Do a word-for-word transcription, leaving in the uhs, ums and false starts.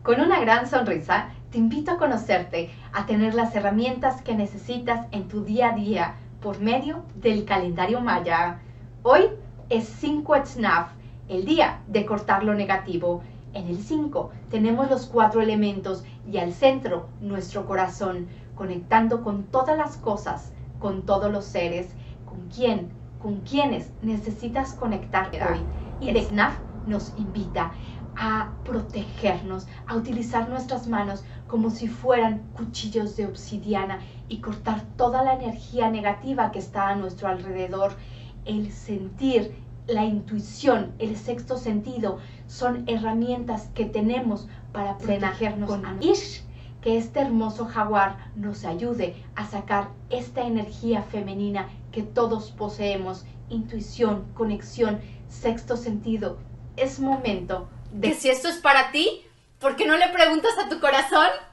Con una gran sonrisa, te invito a conocerte, a tener las herramientas que necesitas en tu día a día por medio del calendario maya. Hoy es cinco Etsnaf, el día de cortar lo negativo. En el cinco tenemos los cuatro elementos y al centro nuestro corazón, conectando con todas las cosas, con todos los seres, con quién, con quienes necesitas conectar hoy. Y Etsnaf nos invita a protegernos, a utilizar nuestras manos como si fueran cuchillos de obsidiana y cortar toda la energía negativa que está a nuestro alrededor. El sentir, la intuición, el sexto sentido son herramientas que tenemos para protegernos con Ish, que este hermoso jaguar nos ayude a sacar esta energía femenina que todos poseemos, intuición, conexión, sexto sentido. Es momento de que si esto es para ti, ¿por qué no le preguntas a tu corazón?